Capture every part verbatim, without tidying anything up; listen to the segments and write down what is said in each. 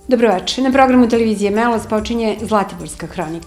Dobroveče. Na programu televizije Melos počinje Zlatiborska hronika.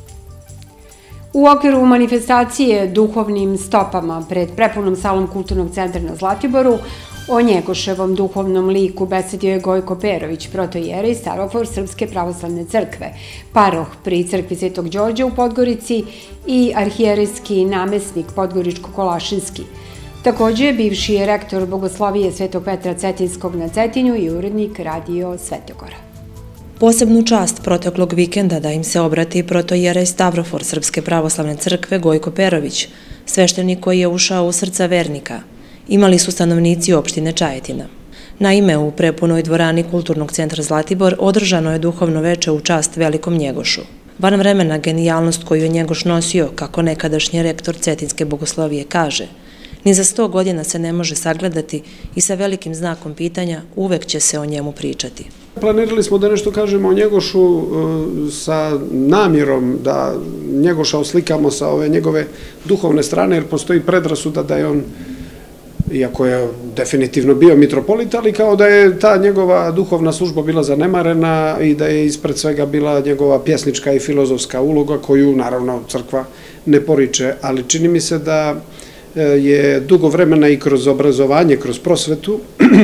U okviru manifestacije Duhovnim stopama pred prepunom salom Kulturnog centra na Zlatiboru o Njegoševom duhovnom liku besedio je Gojko Perović, protoijerej Starofor Srpske pravoslavne crkve, paroh pri crkvi Svetog Đorđa u Podgorici i arhijerejski namesnik Podgoričko-Kolašinski. Takođe, bivši je rektor Bogoslovije Svetog Petra Cetinskog na Cetinju i urednik Radio Svetogora. Posebnu čast proteklog vikenda da im se obrati protoijerej Stavrofor Srpske pravoslavne crkve Gojko Perović, sveštenik koji je ušao u srca vernika, imali su stanovnici opštine Čajetina. Naime, u prepunoj dvorani Kulturnog centra Zlatibor održano je duhovno veče u čast velikom Njegošu. Van vremena genijalnost koju je Njegoš nosio, kako nekadašnji rektor Cetinske bogoslovije kaže, ni za sto godina se ne može sagledati i sa velikim znakom pitanja uvek će se o njemu pričati. Planirali smo da nešto kažemo o Njegošu sa namjerom da Njegoša oslikamo sa ove njegove duhovne strane, jer postoji predrasuda da je on, iako je definitivno bio mitropolit, ali kao da je ta njegova duhovna služba bila zanemarena i da je ispred svega bila njegova pjesnička i filozofska uloga koju naravno crkva ne poriče, ali čini mi se da je dugo vremena i kroz obrazovanje, kroz prosvetu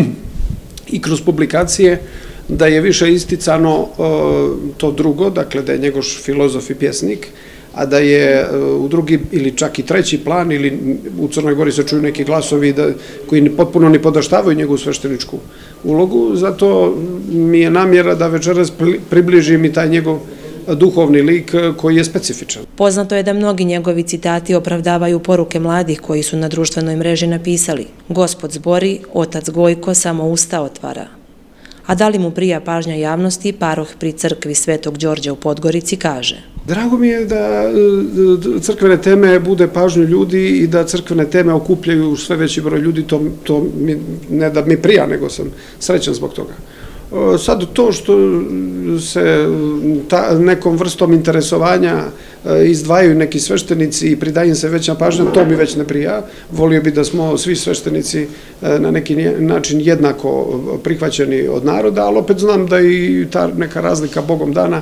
i kroz publikacije da je više isticano to drugo, dakle da je Njegoš filozof i pjesnik, a da je u drugi ili čak i treći plan, ili u Crnoj Gori se čuju neki glasovi koji potpuno ne podaštavaju njegovu svešteničku ulogu, zato mi je namjera da večeras približim i taj njegov duhovni lik koji je specifičan. Poznato je da mnogi njegovi citati opravdavaju poruke mladih koji su na društvenoj mreži napisali: Gospod zbori, otac Gojko samo usta otvara. A da li mu prija pažnja javnosti, paroh pri crkvi Svetog Đorđa u Podgorici kaže: Drago mi je da crkvene teme bude pažnju ljudi i da crkvene teme okupljaju sve veći broj ljudi, to ne da mi prija, nego sam srećan zbog toga. Sad to što se nekom vrstom interesovanja izdvajaju neki sveštenici i pridaje im se veća pažnja, to mi već ne prija. Volio bi da smo svi sveštenici na neki način jednako prihvaćeni od naroda, ali opet znam da i ta neka razlika Bogom dana,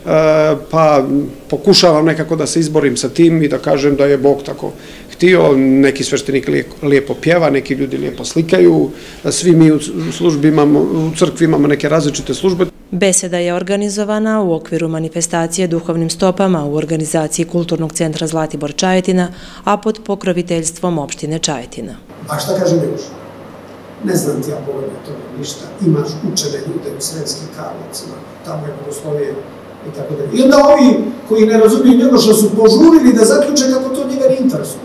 pa pokušavam nekako da se izborim sa tim i da kažem da je Bog tako htio. Neki sveštenik lijepo pjeva, neki ljudi lijepo slikaju, svi mi u službi imamo, u crkvi imamo neke različite službe. Beseda je organizovana u okviru manifestacije Duhovnim stopama u organizaciji Kulturnog centra Zlatibor Čajetina, a pod pokroviteljstvom opštine Čajetina. A šta kaže Njegoš? Ne znam ti ja Boga na tome ništa, imaš učene ljude u Sremskim Karlovcima, tamo je Bogoslovije i tako dalje. I onda ovi koji ne razumiju Njegoša su požurili da zaključe kako to njega ne interesuje.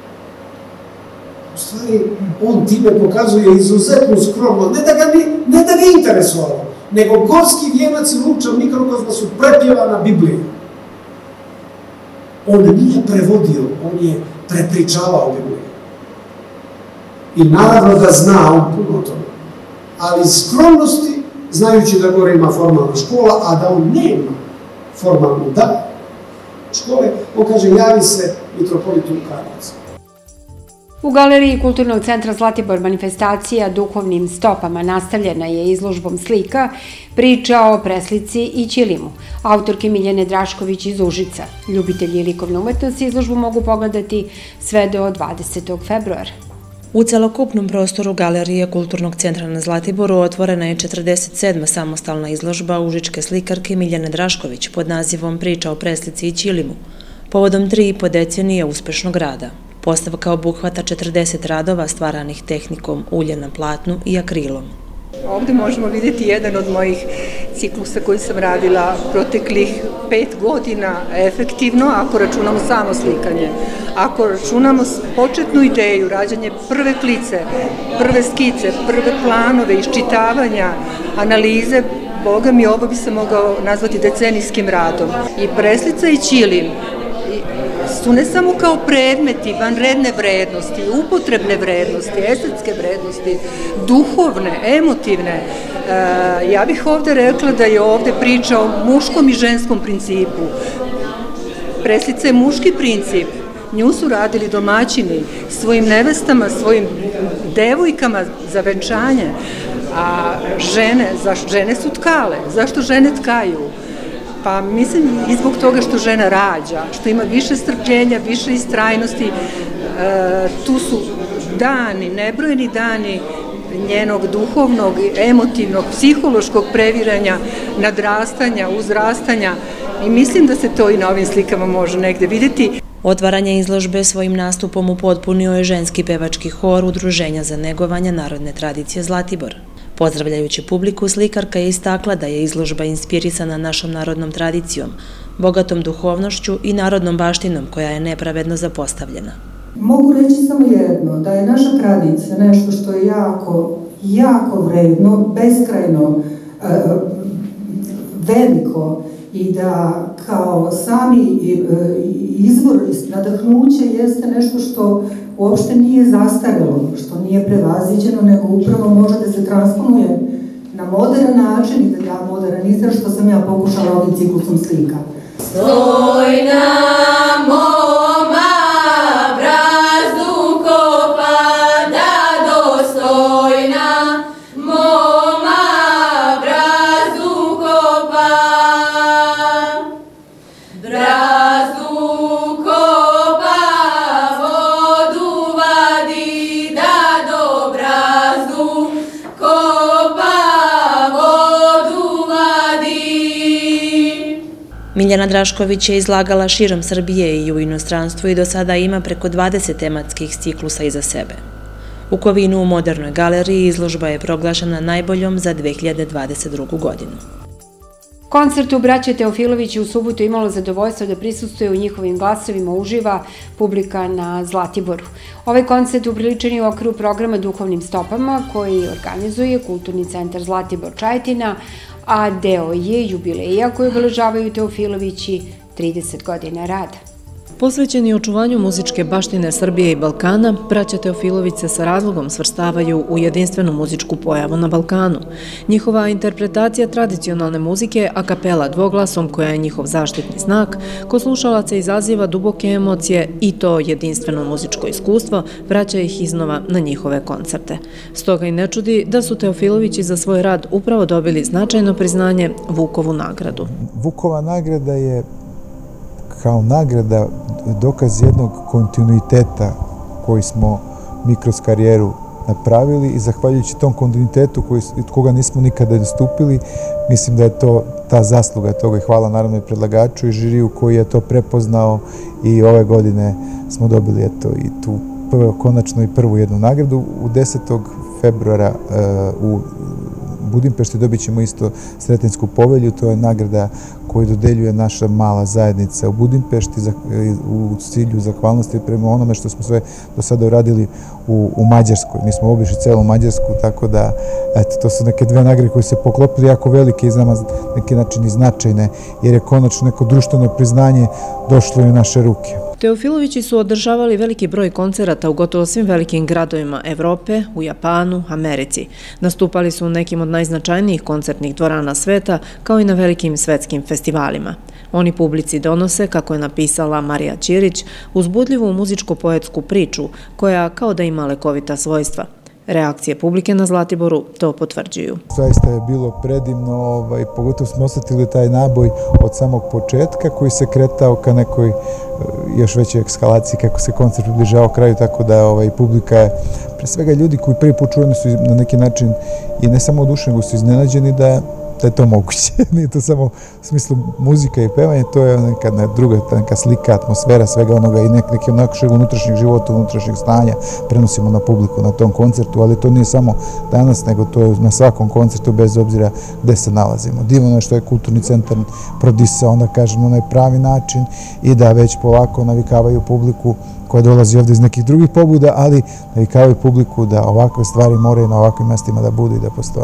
U stvari, on time pokazuje izuzetnu skromnost, ne da ga interesovalo, nego gorski vijenac i lučan mikrokozma su prepjevana Biblija. On nije prevodio, on je prepričavao Bibliju. I naravno da zna on puno toga, ali skromnosti, znajući da gore ima formalna škola, a da on nema formalnu da škole, on kaže javi se mitropolitu Karlovca. U galeriji Kulturnog centra Zlatibor manifestacija Duhovnim stopama nastavljena je izložbom slika priča o preslici i ćilimu, autorke Miljane Drašković iz Užica. Ljubitelji likovne umetnosti izložbu mogu pogledati sve do dvadesetog februara. U celokupnom prostoru galerije Kulturnog centra na Zlatiboru otvorena je četrdeset sedma samostalna izložba užičke slikarke Miljane Drašković pod nazivom Priča o preslici i ćilimu, povodom tri i po decenije uspešnog rada. Postavka obuhvata četrdeset radova stvaranih tehnikom ulje na platnu i akrilom. Ovde možemo vidjeti jedan od mojih ciklusa koji sam radila proteklih pet godina efektivno, ako računamo samo slikanje. Ako računamo početnu ideju, rađanje prve klice, prve skice, prve planove, iščitavanja, analize, Boga mi, ovo bi se mogao nazvati decenijskim radom. I preslica i ćilim su ne samo kao predmeti vanredne vrednosti, upotrebne vrednosti, estetske vrednosti, duhovne, emotivne. Ja bih ovde rekla da je ovde priča o muškom i ženskom principu. Preslica je muški princip. Nju su radili domaćini svojim nevestama, svojim devojkama za venčanje. A žene, zašto žene su tkale? Zašto žene tkaju? Pa mislim i zbog toga što žena rađa, što ima više strpljenja, više istrajnosti. E, tu su dani, nebrojeni dani njenog duhovnog, emotivnog, psihološkog previranja, nadrastanja, uzrastanja i mislim da se to i na ovim slikama može negde vidjeti. Otvaranje izložbe svojim nastupom upotpunio je ženski pevački hor Udruženja za negovanje narodne tradicije Zlatibor. Pozdravljajući publiku, slikarka je istakla da je izložba inspirisana našom narodnom tradicijom, bogatom duhovnošću i narodnom baštinom koja je nepravedno zapostavljena. Mogu reći samo jedno, da je naša tradicija nešto što je jako, jako vredno, beskrajno, e, veliko i da kao sami izvor nadahnuće jeste nešto što uopšte nije zastarelo, što nije prevaziđeno, nego upravo može da se transponuje na modern način i da da modern izraz, što sam ja pokušala ovim ciklusom slika. Stojna moma brazdu kopa da dostojna moma brazdu kopa brazdu kopa vodu vadi da do brazdu kopa vodu vadi. Miljana Drašković je izlagala širom Srbije i u inostranstvu i do sada ima preko dvadeset tematskih ciklusa iza sebe. U Kovinu u Modernoj galeriji izložba je proglašena najboljom za dve hiljade dvadeset drugu. godinu. Koncertu braće Teofilović u subotu imalo zadovoljstvo da prisustuje u njihovim glasovima uživa publika na Zlatiboru. Ovaj koncert upriličen je u okviru programa Duhovnim stopama koji organizuje Kulturni centar Zlatibor Čajetina, a deo je jubileja koji obeležavaju Teofilovići trideset godina rada. Posvećeni očuvanju muzičke baštine Srbije i Balkana, braća Teofilović se sa razlogom svrstavaju u jedinstvenu muzičku pojavu na Balkanu. Njihova interpretacija tradicionalne muzike a kapela dvoglasom, koja je njihov zaštitni znak, kod slušalaca izaziva duboke emocije i to jedinstveno muzičko iskustvo vraća ih iznova na njihove koncerte. Stoga i ne čudi da su Teofilovići za svoj rad upravo dobili značajno priznanje Vukovu nagradu. Vukova nagrada je kao nagrada dokaz jednog kontinuiteta koji smo mi kroz karijeru napravili i zahvaljujući tom kontinuitetu koga nismo nikada nastupili, mislim da je to ta zasluga toga i hvala naravno i predlagaču i žiriju koji je to prepoznao i ove godine smo dobili eto i tu konačno i prvu jednu nagradu. U desetog februara u Budimpešti dobit ćemo isto Sretinsku povelju, to je nagrada koju dodeljuje naša mala zajednica u Budimpešti u cilju zahvalnosti prema onome što smo sve do sada uradili u Mađarskoj. Mi smo obišli celu Mađarsku, tako da to su neke dve nagrade koje se poklopili jako velike i za nas neki način i značajne, jer je konačno neko društveno priznanje došlo i u naše ruke. Teofilovići su održavali veliki broj koncerata u gotovo svim velikim gradovima Evrope, u Japanu, Americi. Nastupali su u nekim od najznačajnijih koncertnih dvorana sveta, kao i na velikim svetskim festivalima. Oni publici donose, kako je napisala Marija Ćirić, uzbudljivu muzičko-poetsku priču, koja kao da ima lekovita svojstva. Reakcije publike na Zlatiboru to potvrđuju. Zaista je bilo predivno, pogotovo smo osjetili taj naboj od samog početka koji se kretao ka nekoj još većoj ekskalaciji kako se koncert približavao kraju, tako da publika je, pre svega ljudi koji prvi put čuju su na neki način i ne samo oduševljeni, nego su iznenađeni da da je to moguće. Nije to samo u smislu muzika i pevanje, to je neka druga neka slika, atmosfera svega onoga i neki našeg unutrašnjeg života, unutrašnjeg stanja prenosimo na publiku na tom koncertu, ali to nije samo danas, nego to je na svakom koncertu bez obzira gde se nalazimo. Divno je što je Kulturni centar prodisao, onda kažem, na onaj pravi način i da već polako navikavaju publiku koja dolazi ovde iz nekih drugih pobuda, ali navikavaju publiku da ovakve stvari moraju na ovakvim mestima da budu i da postoje.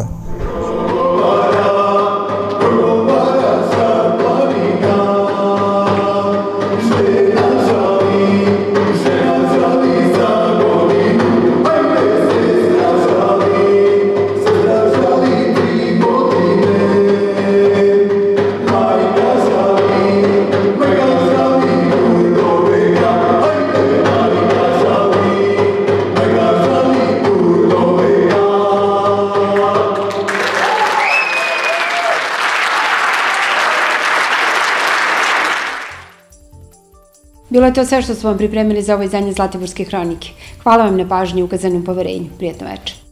Bilo je to sve što smo vam pripremili za ovo izdanje Zlatiborske hronike. Hvala vam na pažnji i ukazanom poverenju. Prijetno večer.